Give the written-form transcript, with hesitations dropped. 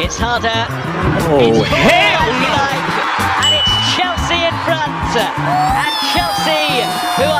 It's harder. Oh, It's hell no! and it's Chelsea in front. And Chelsea, who are